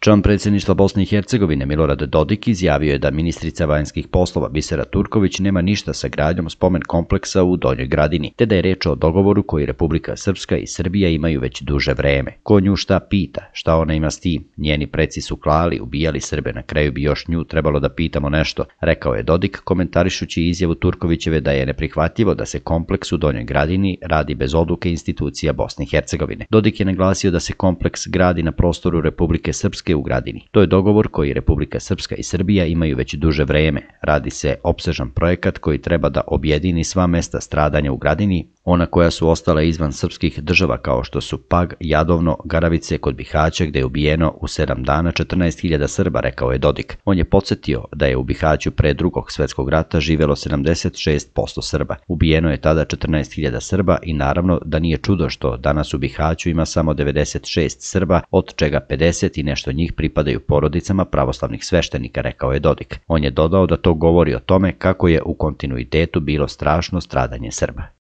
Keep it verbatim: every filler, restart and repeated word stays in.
Član predsjedništva Bosne i Hercegovine Milorad Dodik izjavio je da ministrica vanjskih poslova Bisera Turković nema ništa sa gradnjom spomen kompleksa u Donjoj Gradini, te da je reč o dogovoru koji Republika Srpska i Srbija imaju već duže vreme. Ko nju šta pita, šta ona ima s tim? Njeni preci su klali, ubijali Srbe, na kraju bi još nju trebalo da pitamo nešto, rekao je Dodik komentarišući izjavu Turkovićeve da je neprihvatljivo da se kompleks u Donjoj Gradini radi bez odluke institucija Bosne i Hercegovine. Dodik je naglasio da se kompleks gradi na prostoru Republike Srpske u Gradini. To je dogovor koji Republika Srpska i Srbija imaju već duže vreme. Radi se opsežan projekat koji treba da objedini sva mesta stradanja u Gradini, ona koja su ostala izvan srpskih država kao što su Pag, Jadovno, Garavice kod Bihaća gde je ubijeno u sedam dana četrnaest hiljada Srba, rekao je Dodik. On je podsjetio da je u Bihaću pre drugog svetskog rata živelo sedamdeset šest posto Srba. Ubijeno je tada četrnaest hiljada Srba i naravno da nije čudo što danas u Bihaću ima samo devedeset šest Srba, od čega pedeset i nešto njih pripadaju porodicama pravoslavnih sveštenika, rekao je Dodik. On je dodao da to govori o tome kako je u kontinuitetu bilo strašno stradanje Srba.